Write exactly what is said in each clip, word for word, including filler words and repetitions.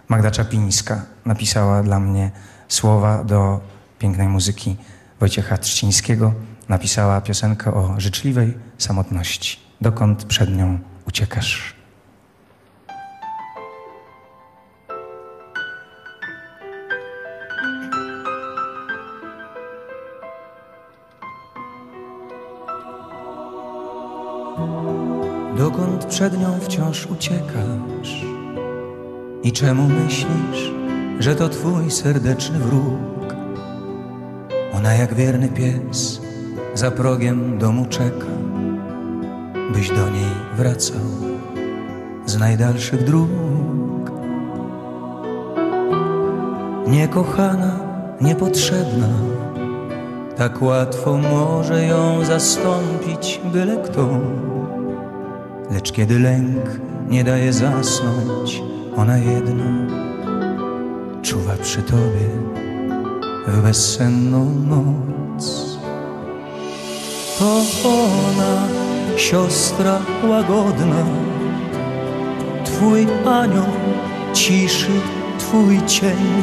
Magda Czapińska napisała dla mnie słowa do pięknej muzyki Wojciecha Trzcińskiego. Napisała piosenkę o życzliwej samotności. Dokąd przed nią uciekasz? Dokąd przed nią wciąż uciekasz? I czemu myślisz, że to twój serdeczny wróg? Ona jak wierny pies za progiem domu czeka, byś do niej wracał z najdalszych dróg. Niekochana, niepotrzebna, tak łatwo może ją zastąpić byle kto. Lecz kiedy lęk nie daje zasnąć, ona jedna czuwa przy tobie w bezsenną noc. To ona, siostra łagodna, twój anioł ciszy, twój cień.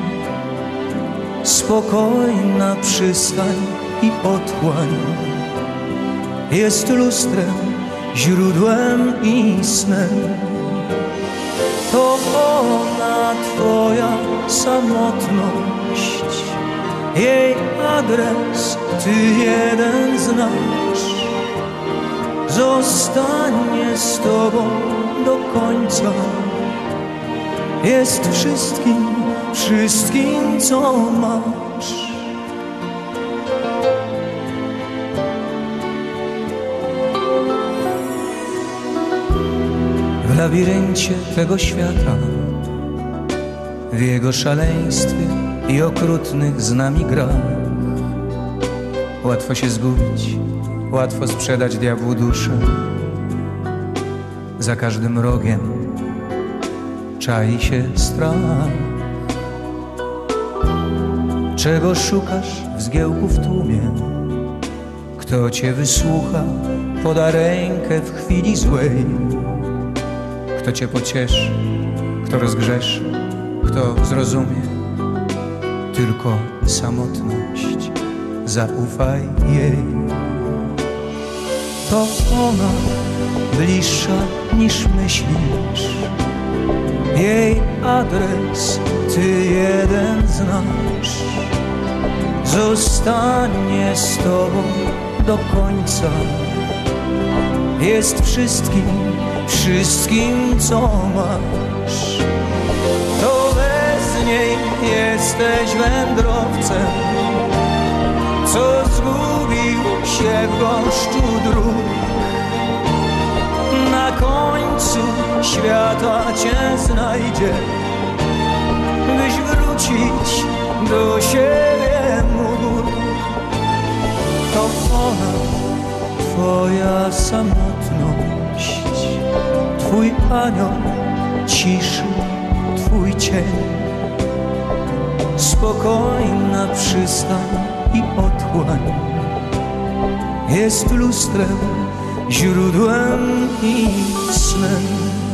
Spokojna przystań i otchłań, jest lustrem, źródłem i snem. To ona, twoja samotność, jej adres ty jeden znasz. Zostanie z tobą do końca, jest wszystkim, wszystkim co masz. W labiryncie tego świata, w jego szaleństwie i okrutnych z nami grach, łatwo się zgubić, łatwo sprzedać diabłu duszę. Za każdym rogiem czai się strach. Czego szukasz w zgiełku w tłumie? Kto cię wysłucha, poda rękę w chwili złej? Kto cię pocieszy, kto rozgrzeszy, kto zrozumie? Tylko samotność, zaufaj jej. To ona, bliższa niż myślisz, jej adres ty jeden znasz. Zostanie z tobą do końca, jest wszystkim, wszystkim co masz. To bez niej jesteś wędrowcem, co zgubił się w gąszczu dróg. Na końcu świata cię znajdzie, byś wrócić do siebie mógł. To ona, twoja samotność, twój anioł ciszy, twój cień. Spokojna przystań i otchłań, jest lustrem, źródłem i snem.